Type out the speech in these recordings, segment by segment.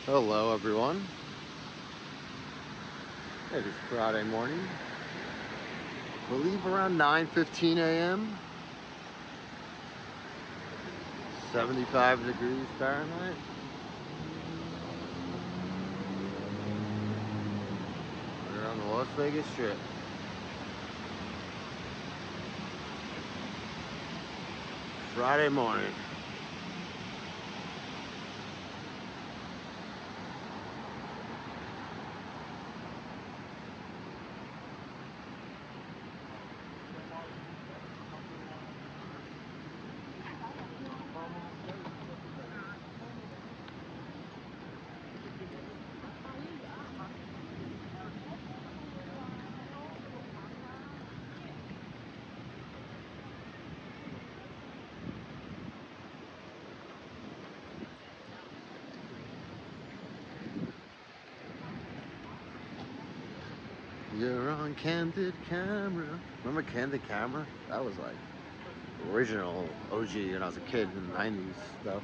Hello everyone. It is Friday morning. I believe around 9:15 a.m. 75 degrees Fahrenheit. We're on the Las Vegas Strip. Friday morning. You're on Candid Camera. Remember Candid Camera? That was like original OG when I was a kid in the 90s stuff.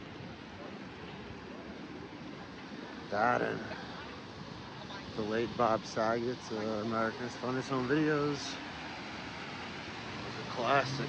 That and the late Bob Saget's America's Funniest Home Videos. It was a classic.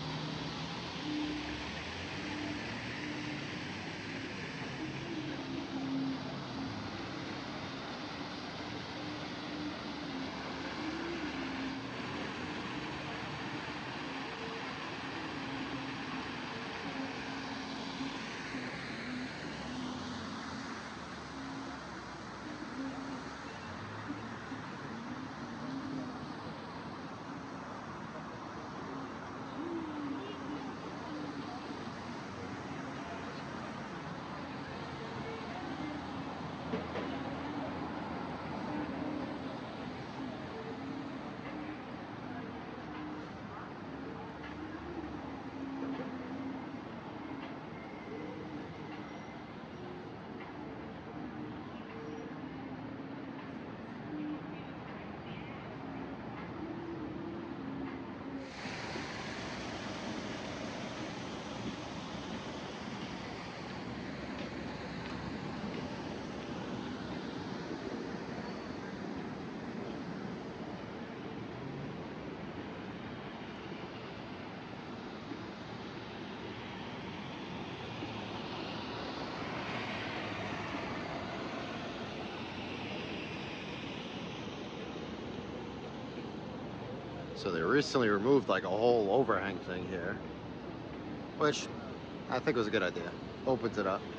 So they recently removed like a whole overhang thing here, which I think was a good idea. Opens it up.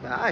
Hi.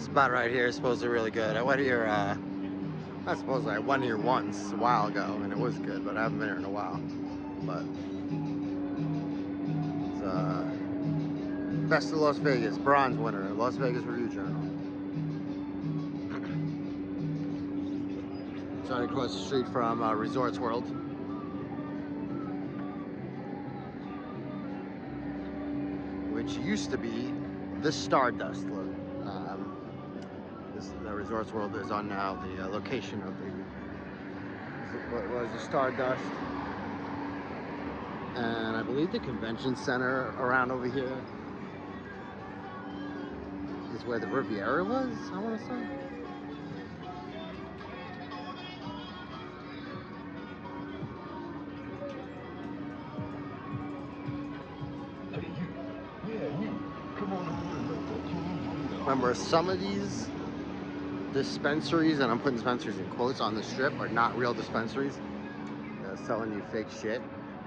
spot right here is supposedly really good. I went here, not supposedly, I went here once a while ago and it was good, but I haven't been here in a while. But it's Best of Las Vegas, bronze winner, Las Vegas Review Journal. It's right across the street from Resorts World. Which used to be the Stardust. The Resorts World is on now the location of the what was the Stardust, and I believe the convention center around over here is where the Riviera was, I want to say. Remember, some of these dispensaries, and I'm putting dispensaries in quotes on the strip, are not real dispensaries. They're selling you fake shit.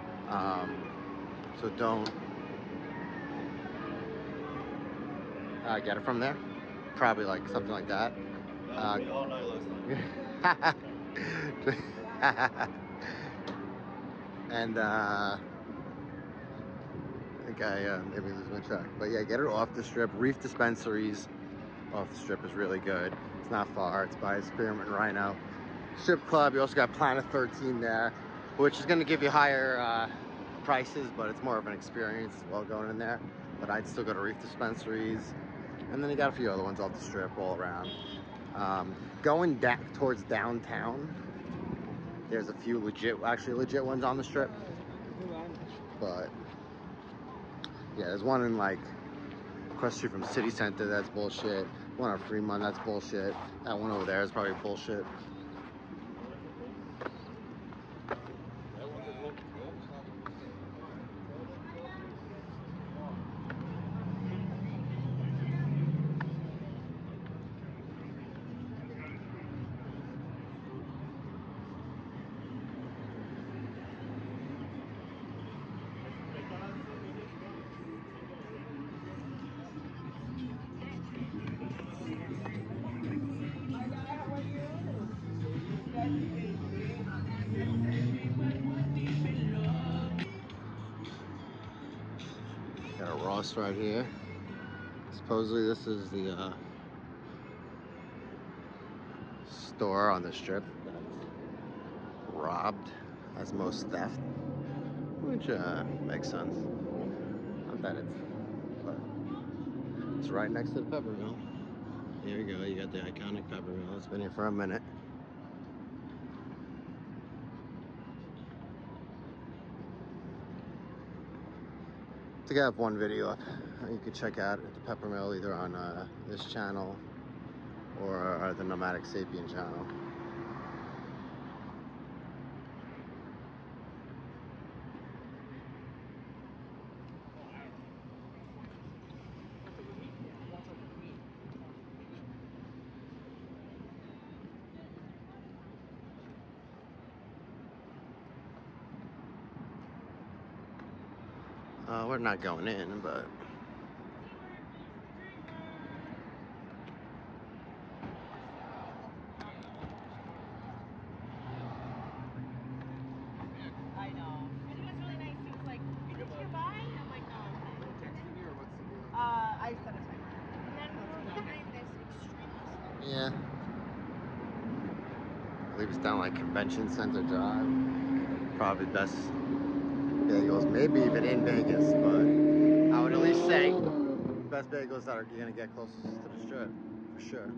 So don't get it from there. Probably like something like that. We all know last And I think I maybe lose my track. But yeah, get it off the strip. Reef Dispensaries off the strip is really good. It's not far. It's by Spearmint Rhino Strip Club. You also got Planet 13 there, which is going to give you higher prices, but it's more of an experience as well going in there. But I'd still go to Reef Dispensaries. And then you got a few other ones off the strip all around. Going back towards downtown, there's a few legit ones on the strip. But yeah, there's one in like across the street from City Center, that's bullshit. One on Fremont, that's bullshit. That one over there is probably bullshit. Got a Ross right here. Supposedly this is the store on the strip that's robbed as most theft, which makes sense. Not that it's right next to the Pepper Mill. Here you go, you got the iconic Pepper Mill. It's been here for a minute. I think I have one video up you could check out at the Pepper Mill, either on this channel or the Nomadic Sapien channel. We're not going in, but I know. And he was really nice. He was like, "You need to buy?" I'm like, "No, I'm fine." I set a timer. And then we're behind this extremely. yeah. I believe it's down like Convention Center Drive. Probably best bagels, maybe even in Vegas, but I would at least say best bagels that are gonna get closest to the strip, for sure.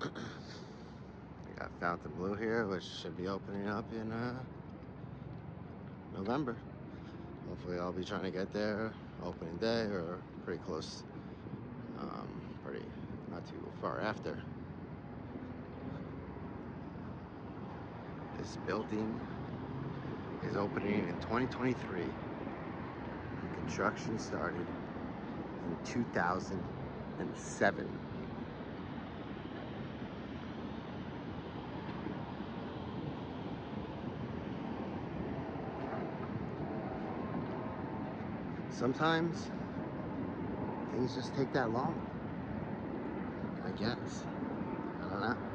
We got Fontainebleau here, which should be opening up in November. Hopefully I'll be trying to get there opening day or pretty close. Pretty not too far after. This building is opening in 2023. And construction started in 2007. Sometimes things just take that long, I guess. I don't know.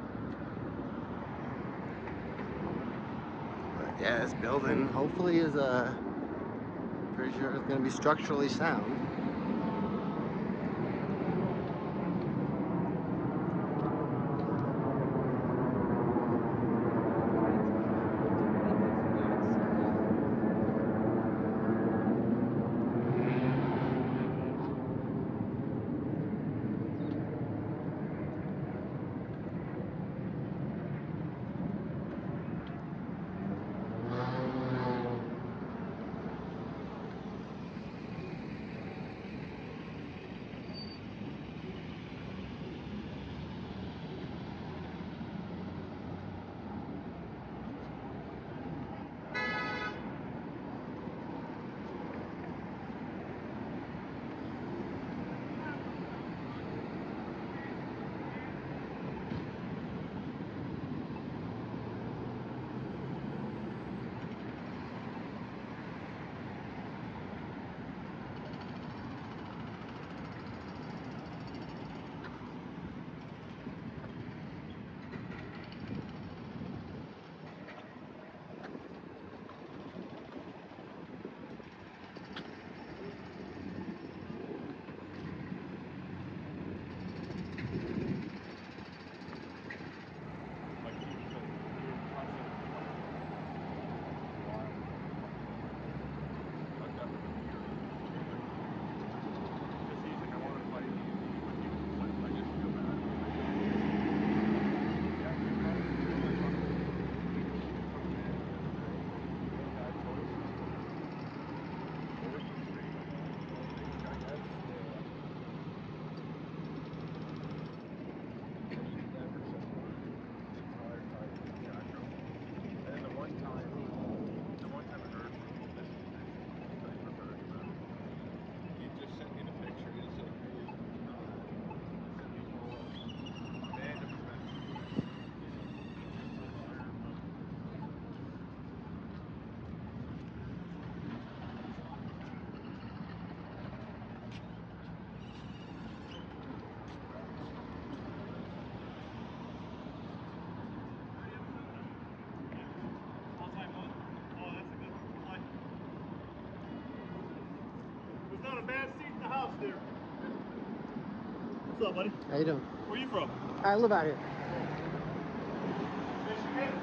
But yeah, this building hopefully is pretty sure it's gonna be structurally sound. Not a bad seat in the house there. What's up, buddy? How you doing? Where you from? I live out here. Michigan.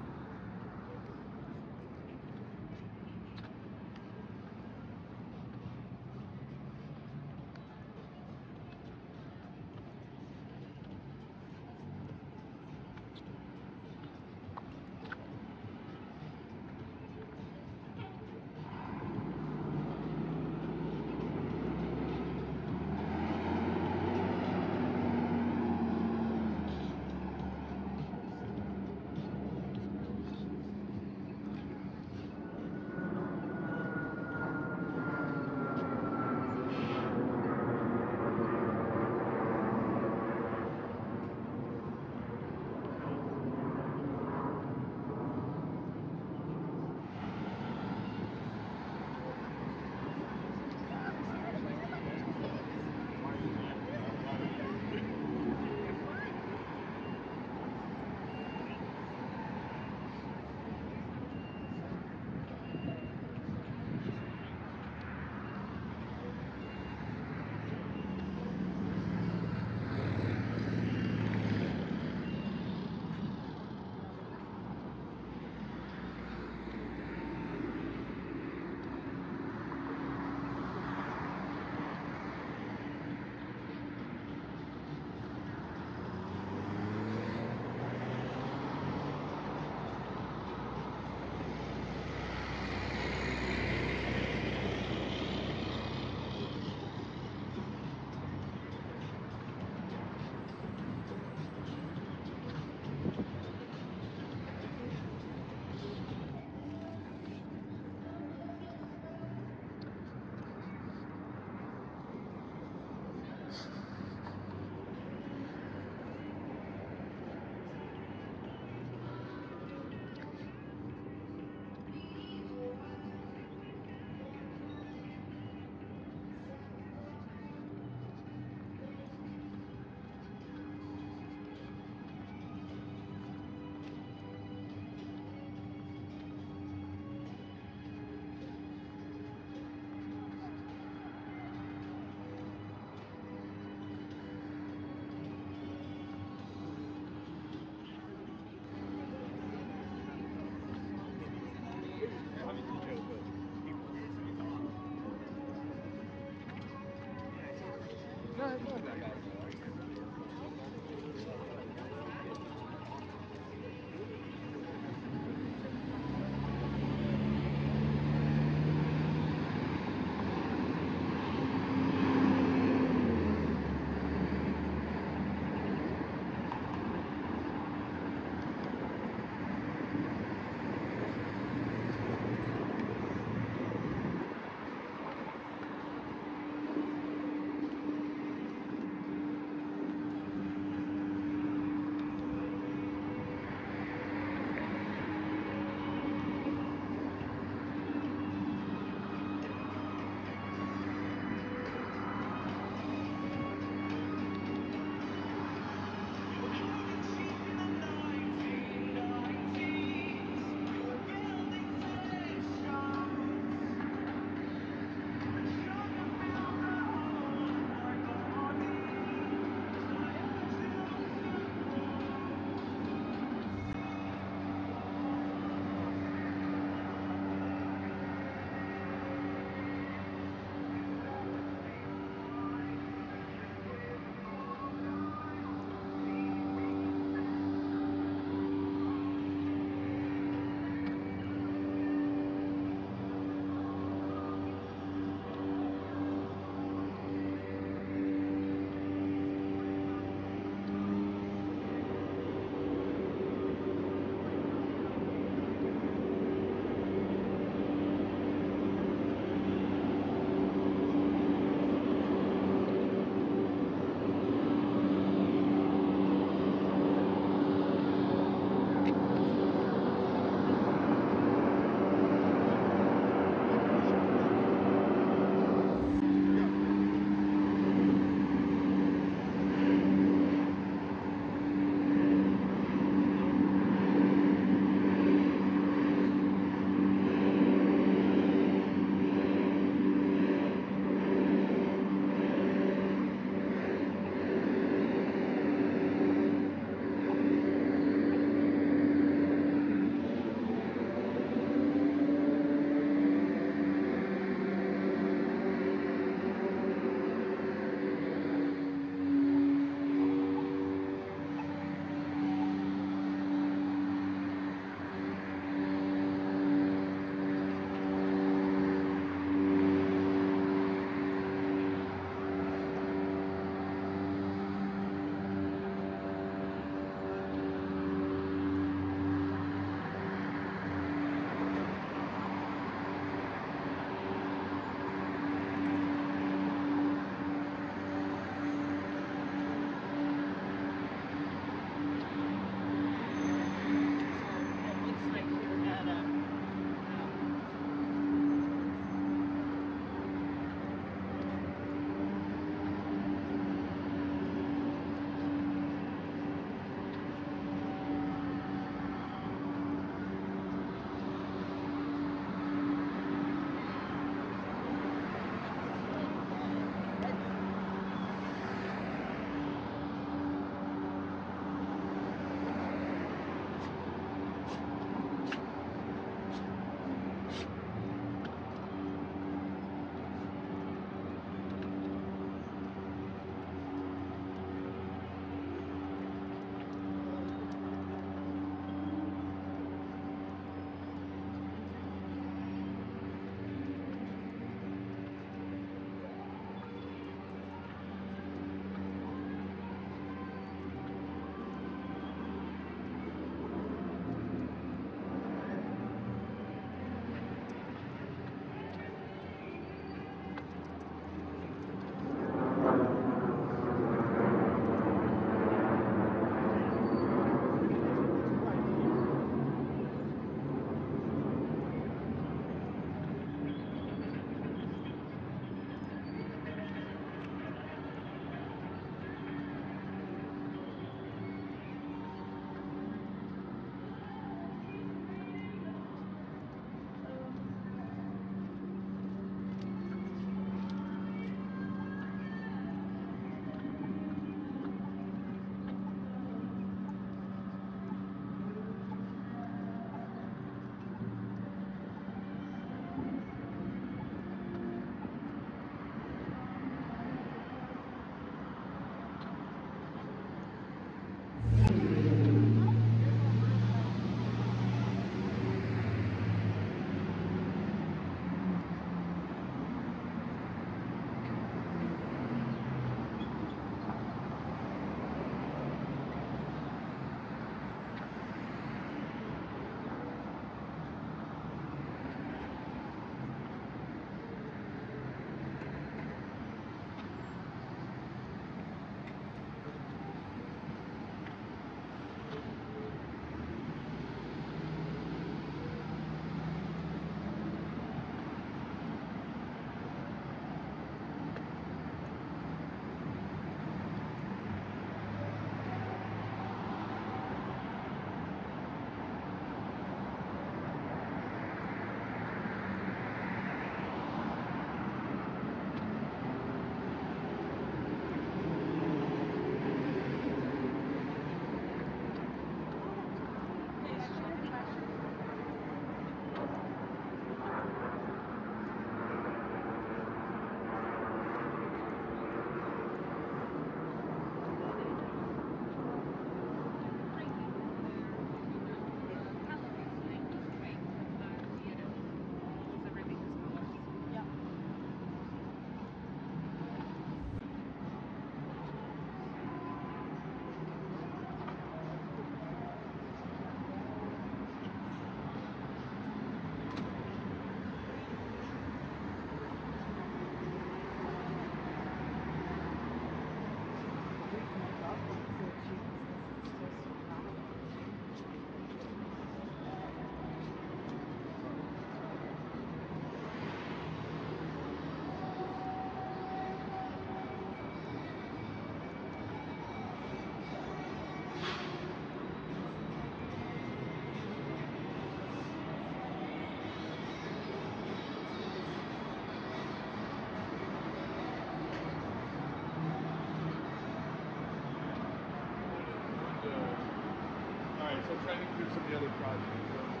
trying to do some of the other projects. So.